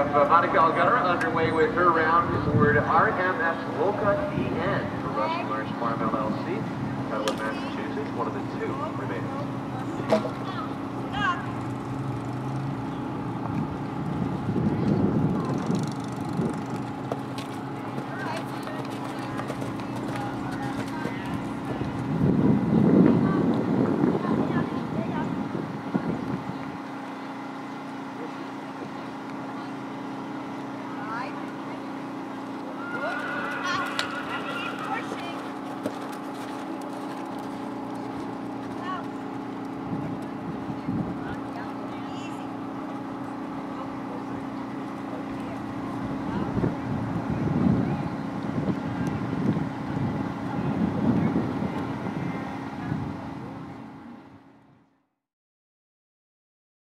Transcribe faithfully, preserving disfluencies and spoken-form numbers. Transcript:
have uh, Monica Algara underway with her round toward R M S Volca D N for Russell Marsh Farm L L C. Title of Massachusetts, one of the two remaining.